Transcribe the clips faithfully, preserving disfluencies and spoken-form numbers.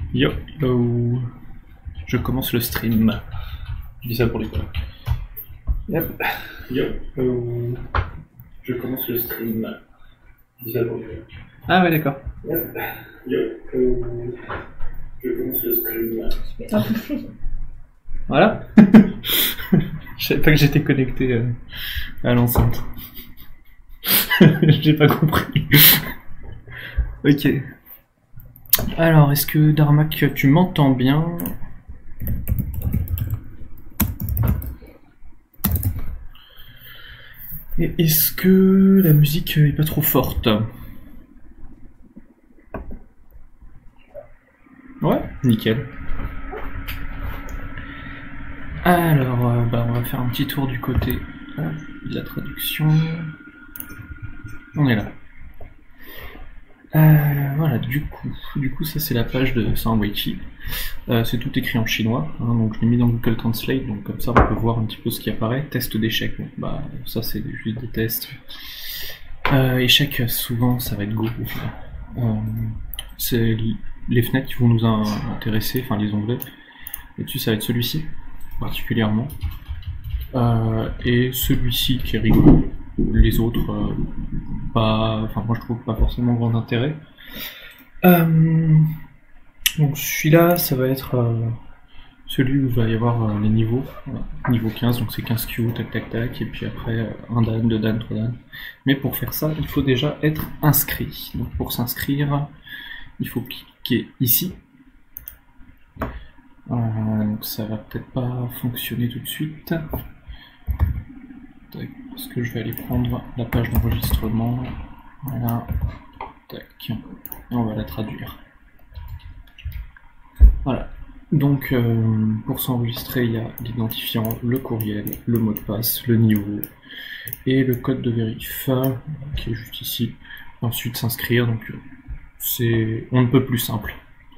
Yo, yo, je commence le stream. Je dis ça pour les gars. Yep. Yo, yo, je commence le stream. Je dis ça pour les gars. Ah ouais, d'accord. Yep. Yo, yo, je commence le stream. Voilà. Je savais pas que j'étais connecté euh, à l'enceinte. J'ai pas compris. Ok. Alors, est-ce que Darmac, tu m'entends bien? Et est-ce que la musique est pas trop forte? Ouais, nickel. Alors, euh, bah, on va faire un petit tour du côté hop, de la traduction. On est là. Euh, voilà, du coup, du coup, ça c'est la page de Sandwichi. Euh, c'est tout écrit en chinois, hein, donc je l'ai mis dans Google Translate, donc comme ça on peut voir un petit peu ce qui apparaît. Test d'échec, bon, bah ça c'est juste des tests. Euh, échec, souvent ça va être Go. Euh, c'est les fenêtres qui vont nous intéresser, enfin les onglets. Et dessus ça va être celui-ci, particulièrement. Euh, et celui-ci qui est rigolo. Les autres, euh, pas, enfin moi je trouve pas forcément grand intérêt. Euh, donc celui-là, ça va être euh, celui où il va y avoir euh, les niveaux. Voilà. Niveau quinze, donc c'est quinze Q, tac tac tac, et puis après euh, un dan, deux dan, trois dan. Mais pour faire ça, il faut déjà être inscrit. Donc pour s'inscrire, il faut cliquer ici. Euh, donc ça va peut-être pas fonctionner tout de suite. Tac, parce que je vais aller prendre la page d'enregistrement. Voilà. Tac. Et on va la traduire. Voilà. Donc, euh, pour s'enregistrer, il y a l'identifiant, le courriel, le mot de passe, le niveau et le code de vérif qui est juste ici. Ensuite, s'inscrire. Donc, c'est on ne peut plus simple.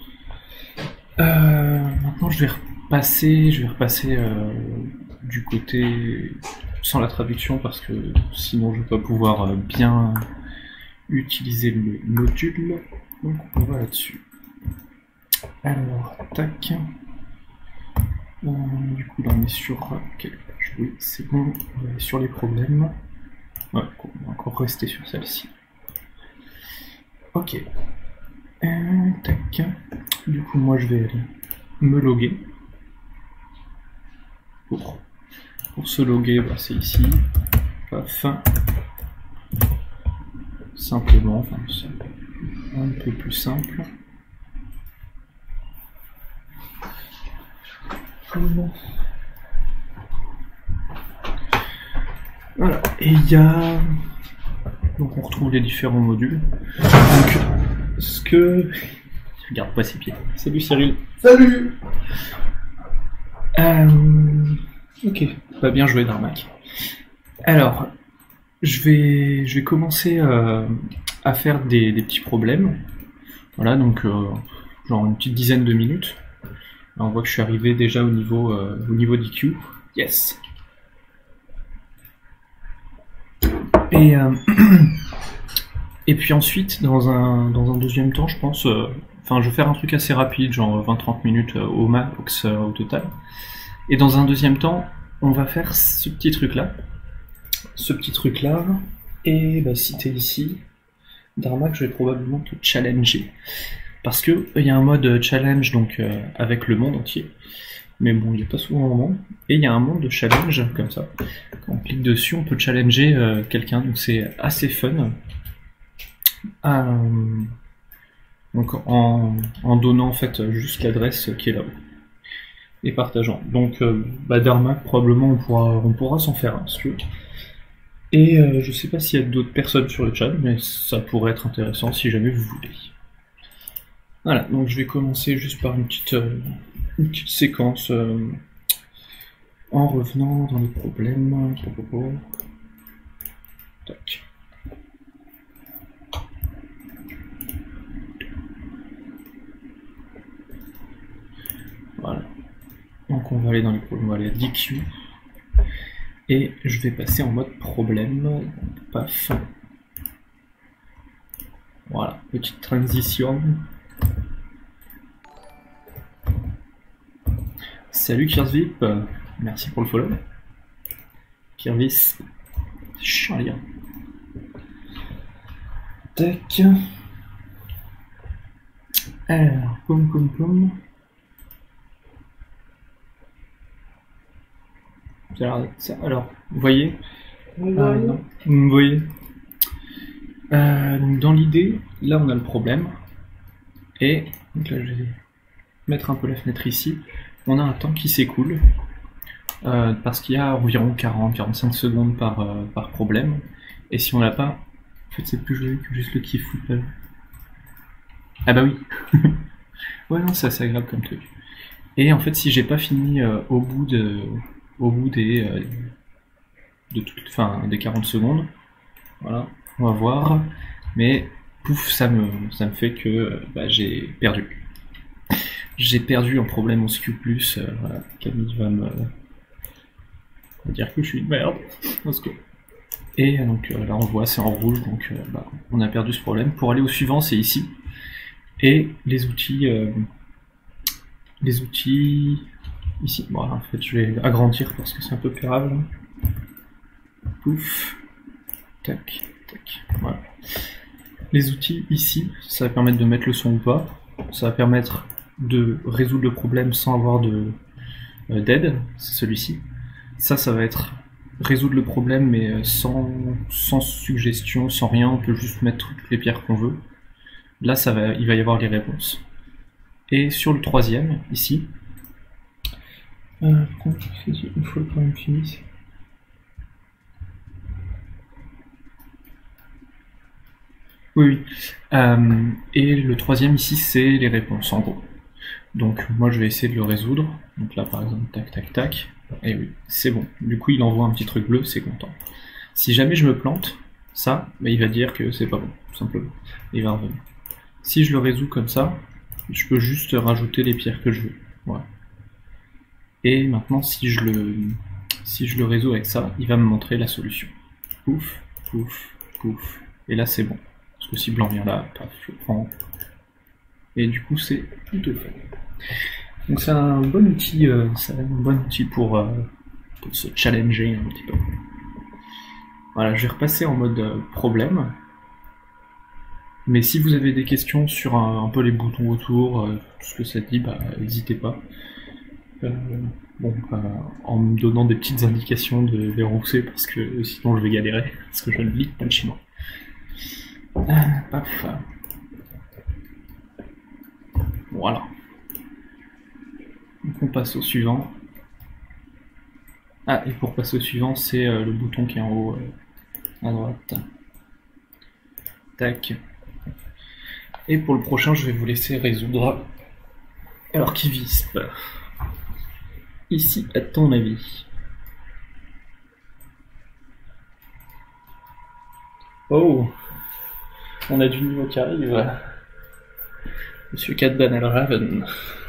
Euh, maintenant, je vais repasser. Je vais repasser euh, du côté sans la traduction parce que sinon je ne vais pas pouvoir euh, bien utiliser le module. Donc, on va là-dessus. Alors, tac. Euh, du coup, là, on est sur quelle page? Oui, c'est bon. On va aller sur les problèmes. Ouais, on va encore rester sur celle-ci. Ok. Euh, tac. Du coup, moi, je vais aller me loguer. Pour, pour se loguer, bah, c'est ici. Paf. Simplement, enfin, c'est un peu plus simple. Voilà, et il y a... Donc on retrouve les différents modules. Donc, ce que... Regarde pas ses pieds. Salut Cyril. Salut. Euh... Ok, pas bien joué Darmac. Alors, je vais, je vais commencer euh, à faire des, des petits problèmes. Voilà, donc euh, genre une petite dizaine de minutes. Là, on voit que je suis arrivé déjà au niveau, euh, au niveau d'I Q. Yes. Et, euh, et puis ensuite, dans un, dans un deuxième temps, je pense, euh, enfin, je vais faire un truc assez rapide, genre vingt à trente minutes euh, au max euh, au total. Et dans un deuxième temps, on va faire ce petit truc-là. Ce petit truc-là. Et bah, si t'es ici, Darmac, je vais probablement te challenger. Parce que il y a un mode challenge donc euh, avec le monde entier, mais bon, il n'y a pas souvent un monde. Et il y a un monde de challenge comme ça. Quand on clique dessus, on peut challenger euh, quelqu'un, donc c'est assez fun. Euh, donc en, en donnant en fait juste l'adresse qui est là-haut et partageant. Donc euh, bah, Darmac, probablement on pourra on pourra s'en faire un si tu veux. Et euh, je sais pas s'il y a d'autres personnes sur le chat, mais ça pourrait être intéressant si jamais vous voulez. Voilà, donc je vais commencer juste par une petite, euh, une petite séquence euh, en revenant dans les problèmes. Tac. Voilà. Donc on va aller dans les problèmes, on va aller à D Q. Et je vais passer en mode problème. Donc, paf. Voilà, petite transition. Salut Kirsvip, euh, merci pour le follow. Kirvis, c'est chiant à lire. Tac. Alors, poum poum poum. Alors, ça, alors, vous voyez Vous euh, voyez non. Vous voyez euh, donc dans l'idée, là on a le problème. Et donc là je vais mettre un peu la fenêtre ici. On a un temps qui s'écoule. Euh, parce qu'il y a environ quarante à quarante-cinq secondes par, euh, par problème. Et si on l'a pas, en fait c'est plus joli que juste le kiff football. Ah bah oui. Ouais non, c'est assez agréable comme truc. Et en fait si j'ai pas fini euh, au bout de au bout des euh, de toute, enfin des quarante secondes, voilà, on va voir. Mais pouf, ça me ça me fait que euh, bah, j'ai perdu. J'ai perdu un problème en S Q plus. Euh, voilà, Camille va me On va dire que je suis une merde. Let's go. Et donc euh, là on voit c'est en rouge, donc euh, bah, on a perdu ce problème. Pour aller au suivant, c'est ici. Et les outils, euh, les outils ici. Bon, en fait, je vais agrandir parce que c'est un peu pérable. Pouf, tac, tac. Voilà. Les outils ici, ça va permettre de mettre le son ou pas. Ça va permettre de résoudre le problème sans avoir de euh, d'aide. C'est celui-ci. Ça, ça va être résoudre le problème, mais sans, sans suggestion, sans rien. On peut juste mettre toutes les pierres qu'on veut. Là, ça va, il va y avoir les réponses. Et sur le troisième, ici, euh, une fois le problème fini. Oui, oui. Euh, et le troisième ici, c'est les réponses, en gros. Donc, moi, je vais essayer de le résoudre. Donc là, par exemple, tac, tac, tac. Et oui, c'est bon. Du coup, il envoie un petit truc bleu, c'est content. Si jamais je me plante, ça, bah, il va dire que c'est pas bon, tout simplement. Il va revenir. Si je le résous comme ça, je peux juste rajouter les pierres que je veux. Voilà. Et maintenant, si je le, si je le résous avec ça, il va me montrer la solution. Pouf, pouf, pouf. Et là, c'est bon. Parce que si blanc vient là, paf, je prends. Et du coup, c'est tout fait. Donc c'est un bon outil, euh, c'est un bon outil pour, euh, pour se challenger un petit peu. Voilà, je vais repasser en mode euh, problème. Mais si vous avez des questions sur un, un peu les boutons autour, euh, tout ce que ça dit, bah n'hésitez pas. Euh, bon, euh, en me donnant des petites indications de vers où c'est, parce que sinon je vais galérer, parce que je ne lis pas le chinois. Ah, paf. Voilà. Donc on passe au suivant. Ah, et pour passer au suivant, c'est euh, le bouton qui est en haut euh, à droite. Tac. Et pour le prochain, je vais vous laisser résoudre. Alors, qui vise ici, à ton avis? Oh, on a du niveau qui arrive. Monsieur Cadban Al Raven.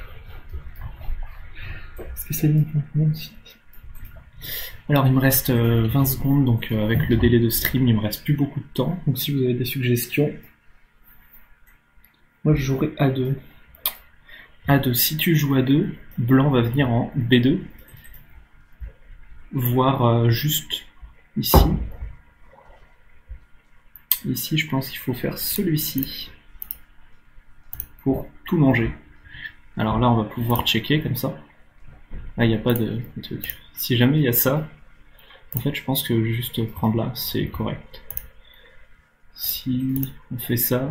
Est-ce que c'est bon ici? Alors il me reste euh, vingt secondes, donc euh, avec le délai de stream, il me reste plus beaucoup de temps. Donc si vous avez des suggestions, moi je jouerai A deux. A deux, si tu joues A deux, blanc va venir en B deux, voire euh, juste ici. Ici je pense qu'il faut faire celui-ci pour tout manger. Alors là on va pouvoir checker comme ça. Là il n'y a pas de, de truc. Si jamais il y a ça, en fait je pense que juste prendre là c'est correct. Si on fait ça,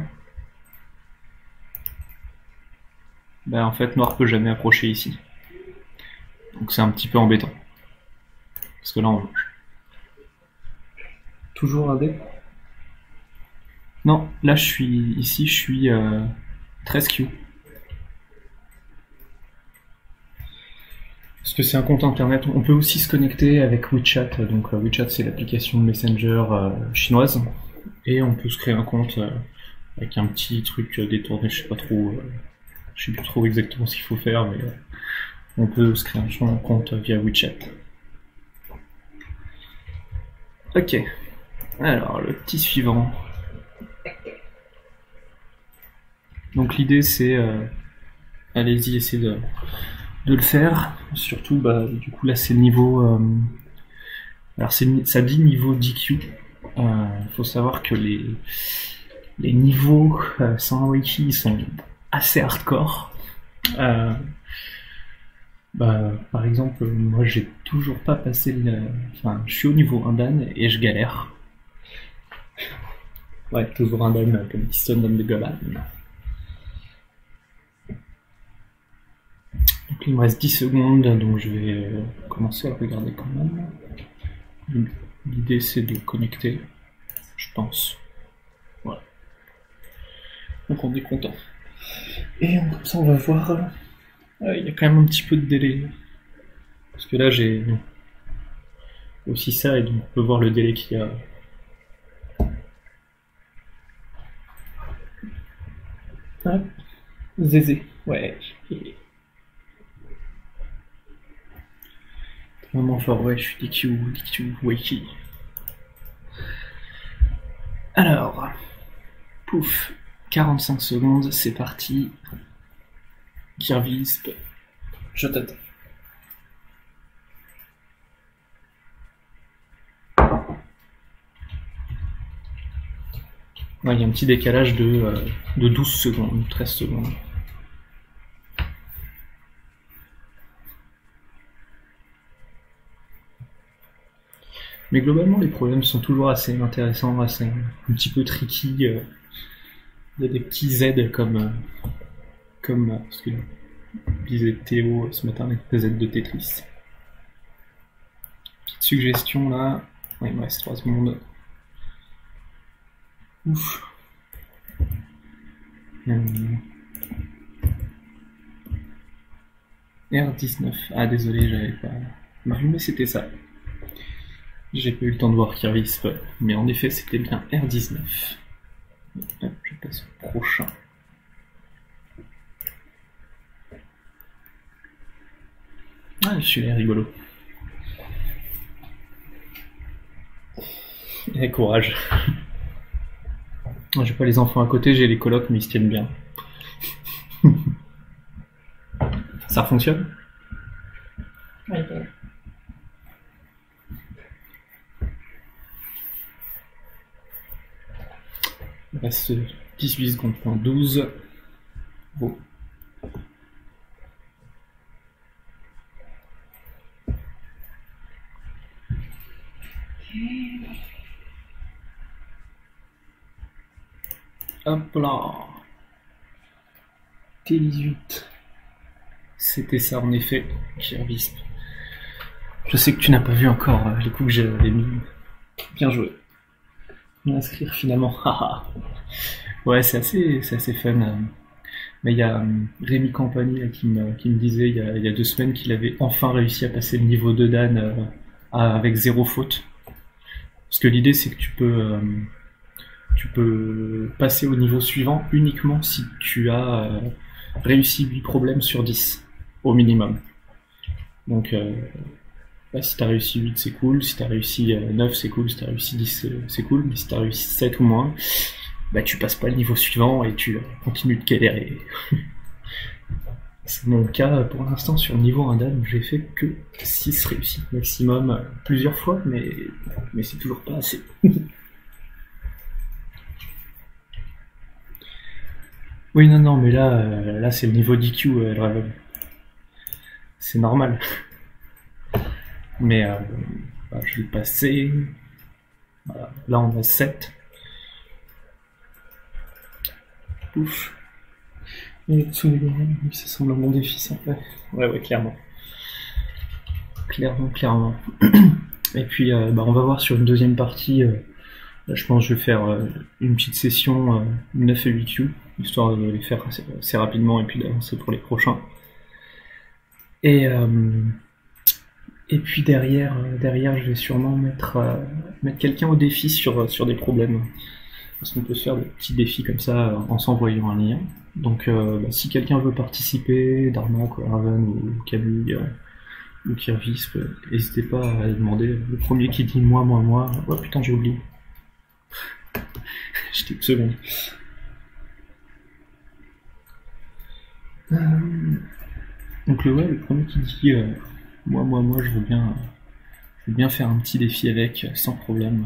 ben en fait noir peut jamais approcher ici. Donc c'est un petit peu embêtant. Parce que là on mange. Toujours un dé? Non, là je suis ici, je suis euh, treize Q. Parce que c'est un compte internet. On peut aussi se connecter avec WeChat. Donc euh, WeChat c'est l'application de Messenger euh, chinoise. Et on peut se créer un compte euh, avec un petit truc euh, détourné, je sais pas trop. Euh, je sais plus trop exactement ce qu'il faut faire, mais euh, on peut se créer un compte via WeChat. Ok. Alors le petit suivant. Donc l'idée c'est, euh, allez-y, essayez de, de le faire. Surtout, bah, du coup, là, c'est le niveau. Euh, alors, c'est, ça dit niveau D Q. Il euh, faut savoir que les, les niveaux euh, sans Wiki sont assez hardcore. Euh, bah, par exemple, moi, j'ai toujours pas passé le. Enfin, je suis au niveau un dan et je galère. Ouais, toujours un dan comme Piston on the Golan. Donc il me reste dix secondes, donc je vais euh, commencer à le regarder quand même. L'idée c'est de connecter, je pense. Voilà. Donc on est content. Et comme ça on va voir. Euh, il y a quand même un petit peu de délai. Parce que là j'ai aussi ça et donc on peut voir le délai qu'il y a. Hop. Zézé, ouais. Vraiment fort, ouais, je suis D Q, D Q, Wiki. Alors, pouf, quarante-cinq secondes, c'est parti. Kirvisp, je t'attends. Ouais, il y a un petit décalage de, euh, de douze secondes, treize secondes. Mais globalement, les problèmes sont toujours assez intéressants, assez un petit peu tricky. Il y a des petits Z comme, comme ce que disait Théo ce matin avec les Z de Tetris. Petite suggestion là. Ouais, il me reste trois secondes. Ouf. Hum. R dix-neuf. Ah désolé, j'avais pas vu, mais c'était ça. J'ai pas eu le temps de voir Kirvisp, mais en effet c'était bien R dix-neuf. Hop, je passe au prochain. Ah, celui-là est rigolo. Et courage. J'ai pas les enfants à côté, j'ai les colocs, mais ils se tiennent bien. Ça fonctionne? Oui. Il reste dix-huit secondes, point douze. Bon. Hop là. T dix-huit. C'était ça en effet, Kirvisp. Je sais que tu n'as pas vu encore les coups que j'avais mis. Bien joué. Inscrire finalement. Ouais, c'est assez, c'est assez fun. Mais il y a Rémi Campagny qui me, qui me disait il y, a, il y a deux semaines qu'il avait enfin réussi à passer le niveau deux dan euh, avec zéro faute. Parce que l'idée c'est que tu peux, euh, tu peux passer au niveau suivant uniquement si tu as euh, réussi huit problèmes sur dix au minimum. Donc euh, bah, si t'as réussi huit c'est cool, si t'as réussi euh, neuf c'est cool, si t'as réussi dix c'est cool, mais si t'as réussi sept ou moins, bah tu passes pas le niveau suivant et tu euh, continues de galérer. C'est mon cas pour l'instant sur le niveau un dan, j'ai fait que six réussis maximum euh, plusieurs fois, mais, mais c'est toujours pas assez. Oui, non, non, mais là, euh, là c'est le niveau D Q, euh, c'est normal. Mais euh, bah, je vais le passer. Voilà. Là, on a sept. Ouf. Et ça semble un bon défi, ça. Ouais, ouais, ouais, clairement. Clairement, clairement. Et puis, euh, bah, on va voir sur une deuxième partie. Euh, là, je pense que je vais faire euh, une petite session euh, neuf et huit Q, histoire de les faire assez, assez rapidement et puis d'avancer pour les prochains. Et, euh, et puis derrière, euh, derrière, je vais sûrement mettre, euh, mettre quelqu'un au défi sur, sur des problèmes. Parce qu'on peut se faire des petits défis comme ça en s'envoyant un lien. Donc euh, bah, si quelqu'un veut participer, Darmok, Raven ou Camille euh, ou Kirvisp, euh, n'hésitez pas à demander. Le premier qui dit moi, moi, moi, oh putain j'ai oublié. J'étais une seconde. Euh... Donc le, ouais, le premier qui dit euh, moi, moi, moi, je veux bien, je veux bien faire un petit défi avec, sans problème.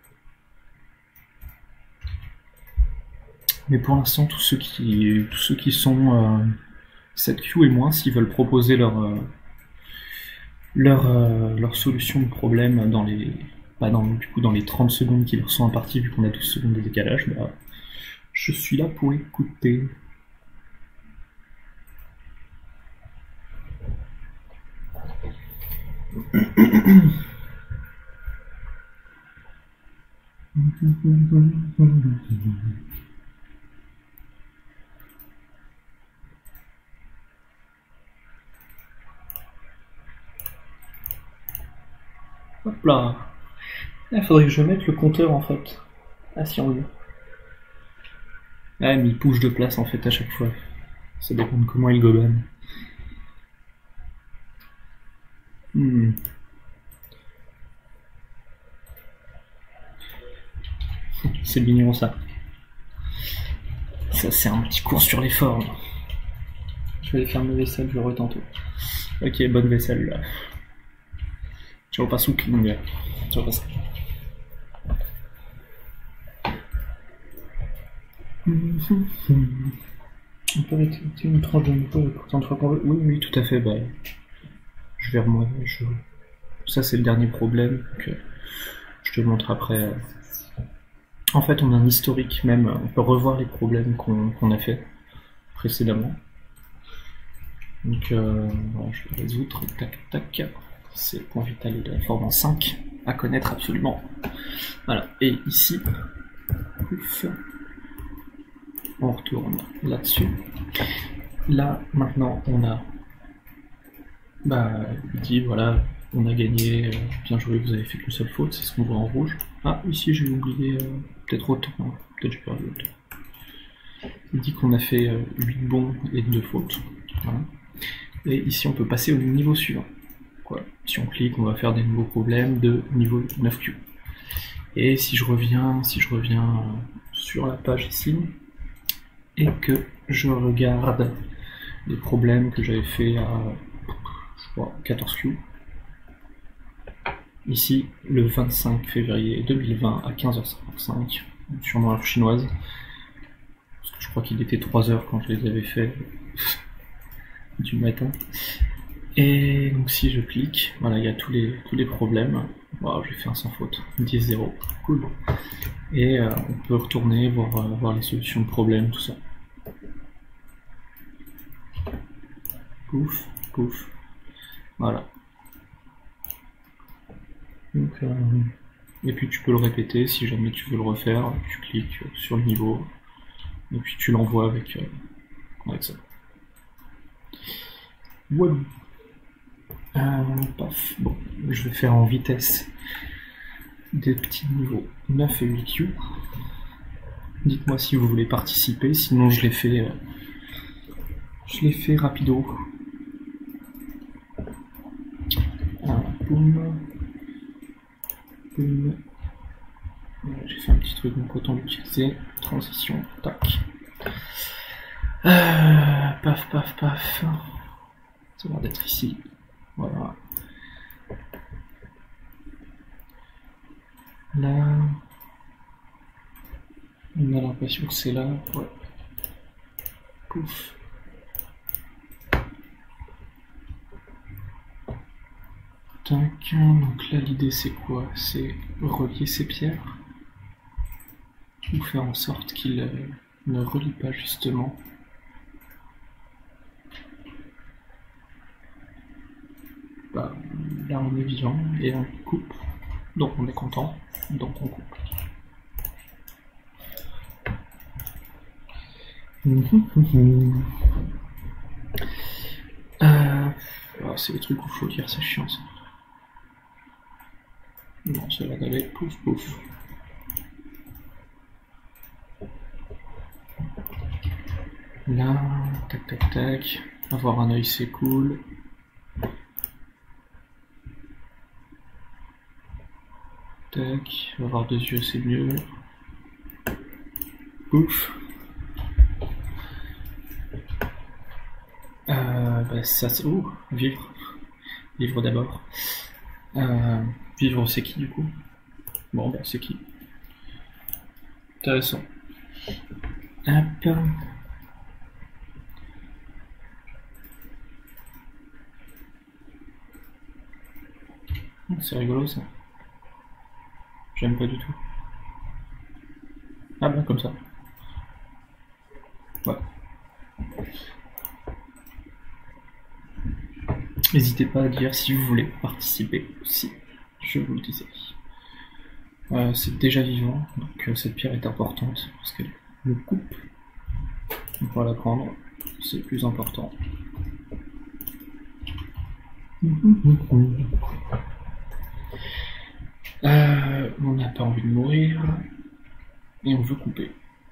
Mais pour l'instant, tous ceux qui, tous ceux qui sont euh, sept Q et moins, s'ils veulent proposer leur, euh, leur, euh, leur solution de problème dans les, bah dans, du coup, dans les trente secondes qui leur sont imparties, vu qu'on a douze secondes de décalage, bah, je suis là pour écouter. Hop là. Il faudrait que je mette le compteur en fait. Ah si on veut. Ah mais il bouge de place en fait à chaque fois. Ça dépend de comment il gobanne. Hmm. C'est mignon ça. Ça c'est un petit cours sur les formes. Je vais aller faire ma vaisselle, je reviens tantôt. Ok, bonne vaisselle là. Ciao pas King. Ciao pas ça. On peut arrêter une tranche de mouton et pourtant trois qu'on veut. Oui, oui, tout à fait. Bah, je vais moi. Je... Ça, c'est le dernier problème que je te montre après. En fait, on a un historique même. On peut revoir les problèmes qu'on qu'on a fait précédemment. Donc, euh, voilà, je vais résoudre. Tac, tac. C'est le point vital de la forme en cinq à connaître absolument. Voilà. Et ici, ouf, on retourne là-dessus. Là, maintenant, on a, bah, il dit, voilà, on a gagné, euh, bien joué, vous avez fait qu'une seule faute, c'est ce qu'on voit en rouge. Ah, ici, j'ai oublié, euh, peut-être autant, hein, peut-être j'ai perdu autant. Il dit qu'on a fait euh, huit bons et deux fautes. Voilà. Et ici, on peut passer au niveau suivant. Voilà. Si on clique, on va faire des nouveaux problèmes de niveau neuf Q. Et si je reviens, si je reviens sur la page ici, et que je regarde les problèmes que j'avais fait à, je crois, quatorze Q. Ici, le vingt-cinq février deux mille vingt à quinze heures cinquante-cinq, sûrement l'heure chinoise, parce que je crois qu'il était trois heures quand je les avais fait du matin. Et donc si je clique, voilà, il y a tous les, tous les problèmes. Wow, j'ai fait un sans faute, dix zéro, cool. Et euh, on peut retourner voir, euh, voir les solutions de problèmes, tout ça. Pouf, pouf, voilà. Donc, euh, et puis tu peux le répéter si jamais tu veux le refaire, tu cliques sur le niveau, et puis tu l'envoies avec, euh, avec ça. Ouais. Euh, paf. Bon, je vais faire en vitesse des petits niveaux neuf et huit Q. Dites-moi si vous voulez participer, sinon je les fais, euh, je les fais rapido. Ah, boum, boum. J'ai fait un petit truc, donc autant l'utiliser. Transition, tac. Euh, paf, paf, paf. Ça a l'air d'être ici. Voilà. Là, on a l'impression que c'est là. Ouais. Pouf. Tac. Donc là, l'idée c'est quoi? C'est relier ces pierres ou faire en sorte qu'il euh, ne relie pas justement. Bah, là on est vivant et on coupe, donc on est content, donc on coupe. euh, oh, c'est les trucs où il faut dire, c'est chiant ça. Non, ça va d'aller pouf pouf. Là, tac tac tac, avoir un œil c'est cool. Tac, avoir deux yeux c'est mieux. Ouf. Euh, bah bah, ça c'est... Ouh, vivre. Vivre d'abord. Euh, vivre c'est qui du coup? Bon bah c'est qui? Intéressant. Hop. C'est rigolo ça. J'aime pas du tout. Ah bon, comme ça. Ouais. N'hésitez pas à dire si vous voulez participer aussi, je vous le disais. Euh, c'est déjà vivant, donc euh, cette pierre est importante parce qu'elle me coupe. On va la prendre, c'est plus important. Euh, on n'a pas envie de mourir et on veut couper.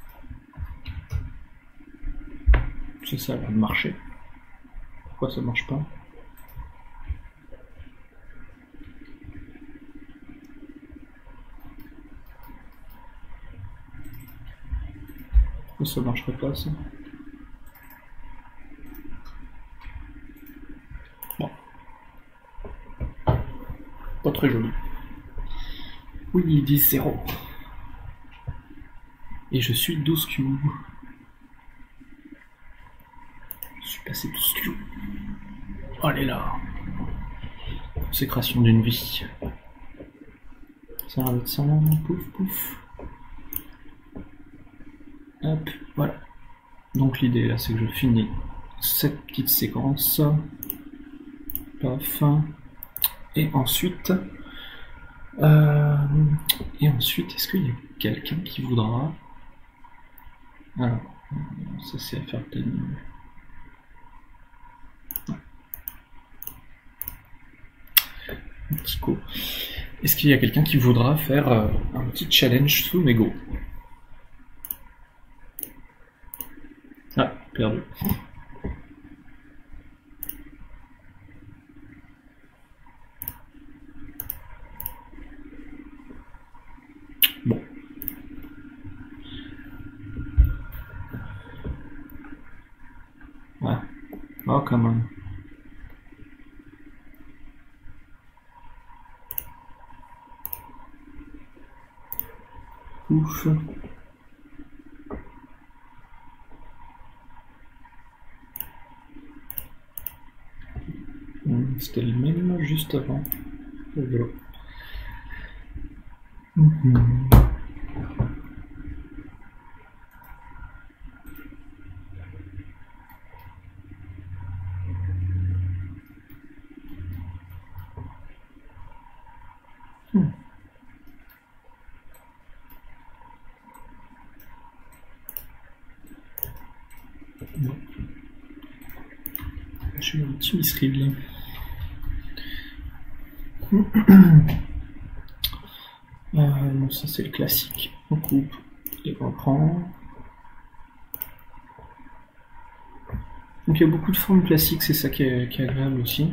C'est ça, ça a marché. Pourquoi ça marche pas? Pourquoi ça marcherait pas ça? Bon. Pas très joli. Oui, ils disent zéro. Et je suis douze cubes. Je suis passé douze cubes. Allez là. Consécration d'une vie. Ça va être ça, pouf pouf. Hop, voilà. Donc l'idée là c'est que je finis cette petite séquence. Paf. Et ensuite... Euh, et ensuite, est-ce qu'il y a quelqu'un qui voudra... Alors, ça c'est à faire peut-être... Un petit coup. Est-ce qu'il y a quelqu'un qui voudra faire euh, un petit challenge sous Mego? Ah, perdu. Bon. Ouais. Oh, quand même. Ouf. C'était le même juste avant le vélo. Mmh. Mmh. Bon. J'ai un petit misread là. Euh, bon, ça c'est le classique. On coupe et on prend. Donc il y a beaucoup de formes classiques, c'est ça qui est, qui est agréable aussi.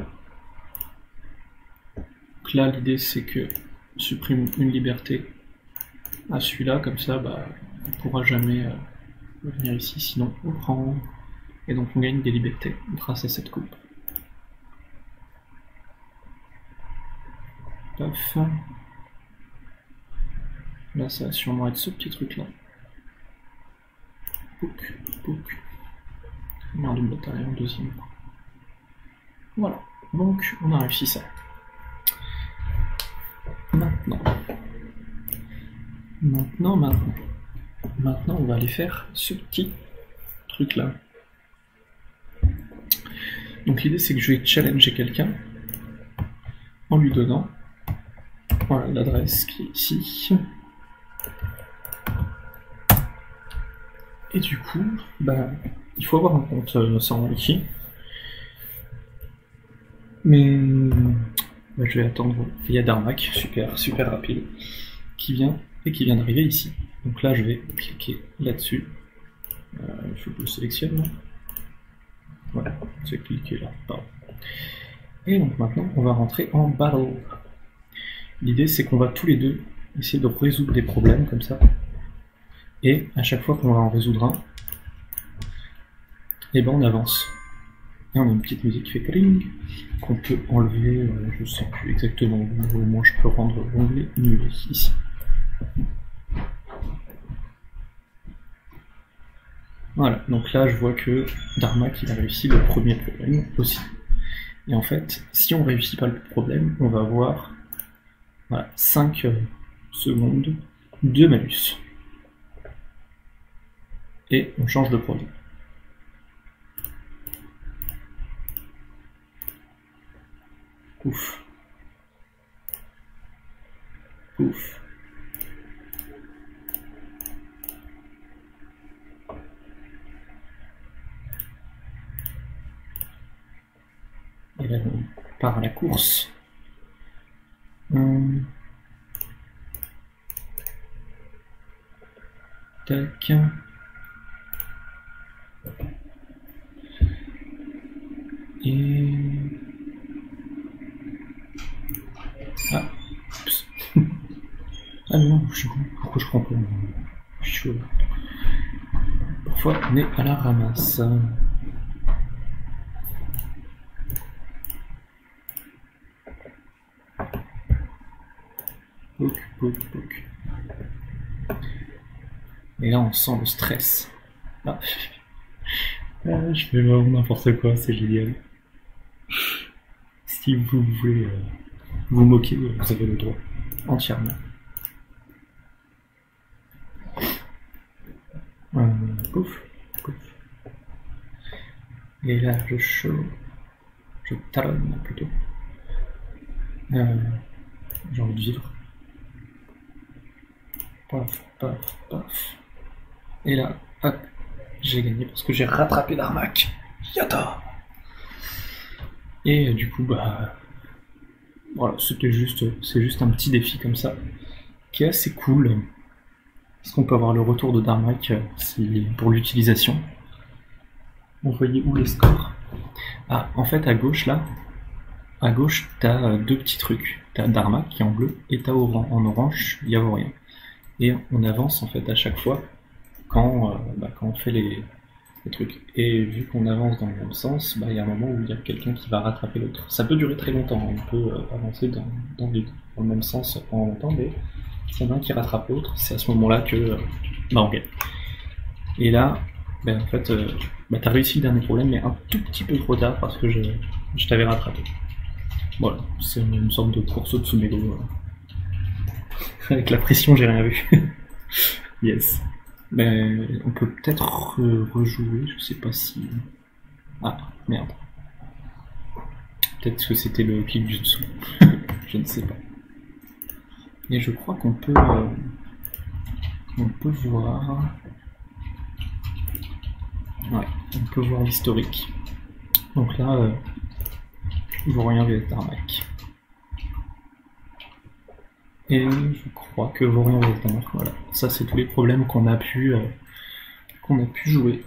Donc là l'idée c'est que on supprime une liberté à celui-là, comme ça bah, on ne pourra jamais euh, venir ici, sinon on prend. Et donc on gagne des libertés grâce à cette coupe. Paf. Là ça va sûrement être ce petit truc là. Pouc, pouc. Merde, double bataille en deuxième. Voilà, donc on a réussi ça. Maintenant. Maintenant, maintenant. Maintenant on va aller faire ce petit truc là. Donc l'idée c'est que je vais challenger quelqu'un en lui donnant voilà l'adresse qui est ici. Et du coup, bah, il faut avoir un compte euh, sans wiki. Mais bah, je vais attendre via Darmac, super, super rapide, qui vient et qui vient d'arriver ici. Donc là je vais cliquer là-dessus. Euh, il faut que je le sélectionne là. Voilà, c'est cliquer là, pardon. Et donc maintenant on va rentrer en battle. L'idée c'est qu'on va tous les deux essayer de résoudre des problèmes comme ça. Et à chaque fois qu'on va en résoudre un, et ben on avance. Et on a une petite musique qui fait cling, qu'on peut enlever, euh, je sais plus exactement où, au moins je peux rendre l'onglet muet ici. Voilà, donc là je vois que Darmak il a réussi le premier problème aussi. Et en fait, si on réussit pas le problème, on va avoir voilà, cinq secondes de malus. Et on change de produit. Ouf. Ouf. Et là, on part à la course. Hum. Tac. Et... Ah. Oups. Ah non, je suis con. Pourquoi je prends pas? Je suis chaud. Parfois, on est à la ramasse. Poc, poc, poc. Et là, on sent le stress. Ah. Ah, je fais vraiment n'importe quoi, c'est génial. Si vous voulez euh, vous moquer, vous avez le droit, entièrement. Euh, pouf, pouf. Et là, je chaud, je talonne plutôt. Euh, j'ai envie de vivre. Paf, paf, paf. Et là, hop, j'ai gagné parce que j'ai rattrapé Darmak. Yata! Et du coup, bah, voilà, c'était juste, c'est juste un petit défi comme ça, qui est assez cool. Est-ce qu'on peut avoir le retour de Darmak pour l'utilisation? On voyait où les scores? Ah, en fait, à gauche, là, à gauche, t'as deux petits trucs. T'as Darmak qui est en bleu, et t'as orange. En orange, il n'y a rien. Et on avance, en fait, à chaque fois, quand, euh, bah, quand on fait les, les trucs. Et vu qu'on avance dans le même sens, bah, il y a un moment où il y a quelqu'un qui va rattraper l'autre. Ça peut durer très longtemps, on peut euh, avancer dans, dans, les, dans le même sens pendant longtemps, mais s'il y en a un qui rattrape l'autre, c'est à ce moment-là que euh, bah, on gagne. Et là, bah, en fait, euh, bah, t'as réussi le dernier problème, mais un tout petit peu trop tard parce que je, je t'avais rattrapé. Voilà, c'est une, une sorte de course au Tsumego. Euh. Avec la pression, j'ai rien vu. Yes. Ben, on peut peut-être re rejouer, je sais pas si... Ah, merde. Peut-être que c'était le clic du dessous. Je ne sais pas. Et je crois qu'on peut... Euh, on peut voir... Ouais, on peut voir l'historique. Donc là, euh, Vaurien vs Darmak. Et je crois que Vaurien vs Darmak, voilà. Ça, c'est tous les problèmes qu'on a pu, euh, qu'on a pu jouer.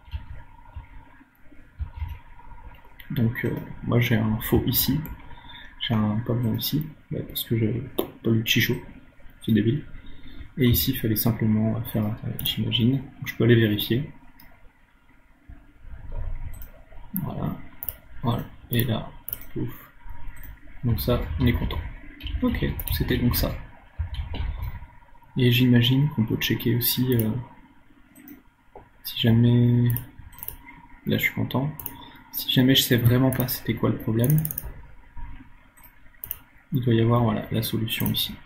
Donc, euh, moi j'ai un faux ici. J'ai un pas bon ici, bah, parce que j'ai pas eu de chicho. C'est débile. Et ici, il fallait simplement faire un j'imagine. Je peux aller vérifier. Voilà. Voilà. Et là, pouf. Donc ça, on est content. Ok, c'était donc ça. Et j'imagine qu'on peut checker aussi euh, si jamais... Là, je suis content. Si jamais je sais vraiment pas c'était quoi le problème, il doit y avoir voilà, la solution ici.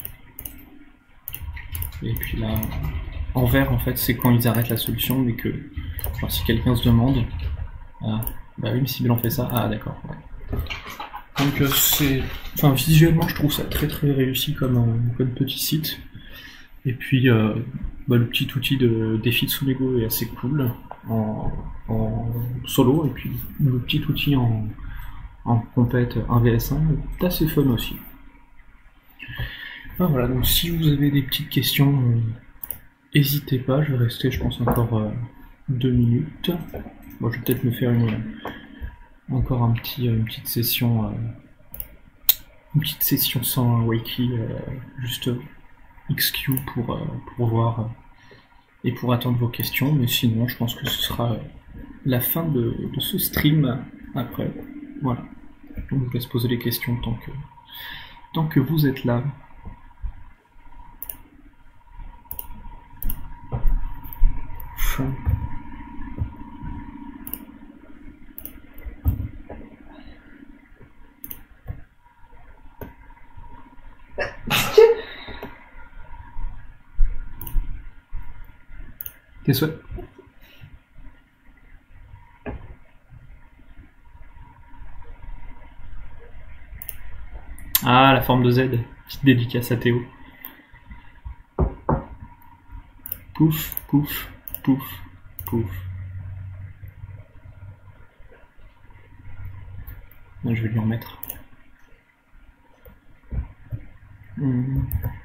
Et puis là, en vert en fait, c'est quand ils arrêtent la solution, mais que genre, si quelqu'un se demande, ah, bah oui, mais si Blanc fait ça, ah d'accord. Ouais. Donc euh, c'est, enfin visuellement, je trouve ça très très réussi comme un, comme petit site. Et puis euh, bah, le petit outil de défi de Tsumego est assez cool en, en solo, et puis le petit outil en, en compète un v s un est assez fun aussi. Ah, voilà, donc si vous avez des petites questions, n'hésitez euh, pas, je vais rester je pense encore euh, deux minutes. Bon, je vais peut-être me faire une, encore un petit, une petite session, euh, une petite session sans Wiki, euh, juste X Q pour, euh, pour voir euh, et pour attendre vos questions, mais sinon je pense que ce sera euh, la fin de, de ce stream. après. Voilà. Donc je vous laisse poser les questions tant que, tant que vous êtes là. Fin. Tes souhaits. Ah, la forme de Z. Petite dédicace à Théo. Pouf, pouf, pouf, pouf. Là, je vais lui en mettre. Mmh.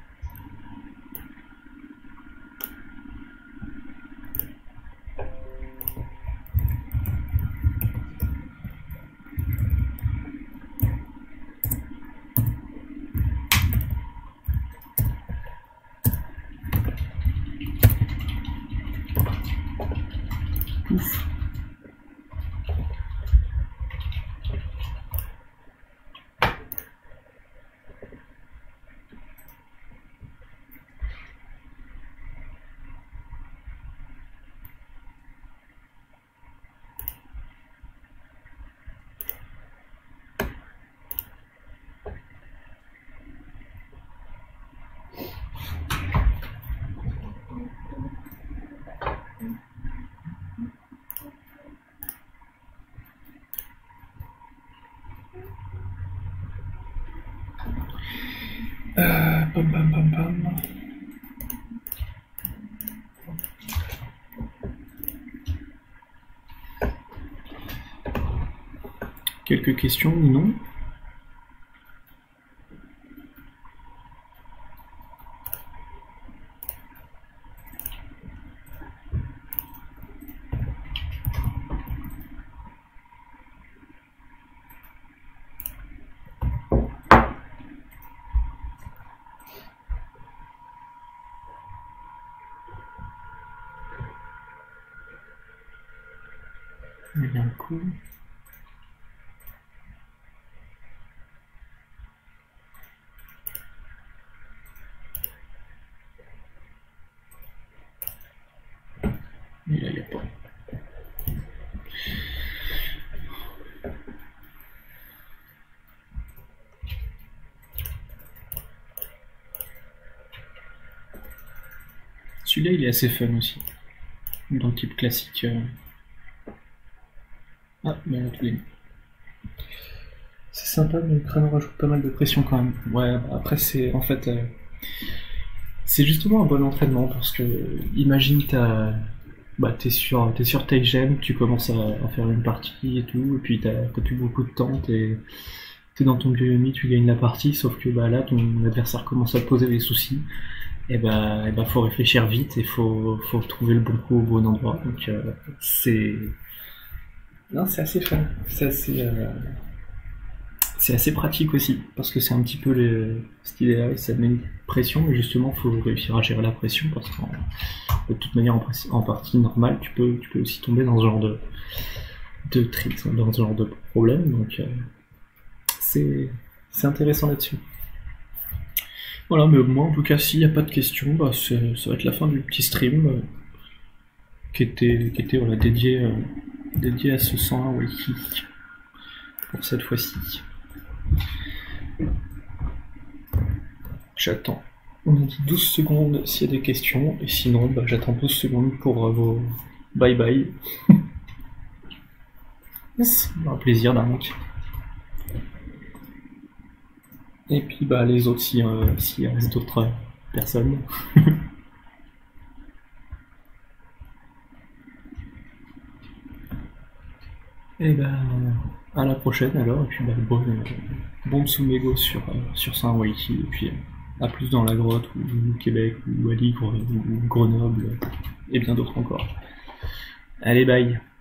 Pouf. Euh, pam, pam, pam, pam. Quelques questions ou non? Il y a un coup. Et là, il n'y a pas. Celui-là, il est assez fun aussi. Dans le type classique. Euh... Ah, mais là, tout est... C'est sympa, mais le crâne rajoute pas mal de pression quand même. Ouais, après, c'est en fait... Euh... C'est justement un bon entraînement parce que, imagine, t'as... Bah, t'es sur, t'es sur Taegem, tu commences à, à faire une partie et tout, et puis t'as, t'as plus beaucoup de temps, t'es, t'es dans ton Byoyomi, tu gagnes la partie, sauf que bah là, ton adversaire commence à te poser des soucis, et bah, et bah faut réfléchir vite, et faut, faut trouver le bon coup au bon endroit, donc euh, c'est... Non, c'est assez fun, c'est assez... Euh... C'est assez pratique aussi, parce que c'est un petit peu le... cette idée-là, ça met une pression, mais justement, il faut réussir à gérer la pression, parce que de toute manière, en, en partie normale, tu peux, tu peux aussi tomber dans ce genre de, de tricks, dans ce genre de problème, donc euh, c'est, c'est intéressant là-dessus. Voilà, mais moi, en tout cas, s'il n'y a pas de questions, bah, ça va être la fin du petit stream, euh, qui était, qui était voilà, dédié, euh, dédié à ce cent un Wiki, pour cette fois-ci. J'attends. On a dit douze secondes s'il y a des questions, et sinon bah, j'attends douze secondes pour euh, vos bye bye. Yes. Un plaisir d'Arnaque. Et puis bah les autres s'il euh, si reste d'autres personnes. Et bah à la prochaine alors, et puis bah bon, euh, bon Tsumego sur, euh, sur cent un Wiki, et puis euh, à plus dans la grotte, ou au Québec, ou à Ligre, ou Grenoble, et bien d'autres encore. Allez, bye!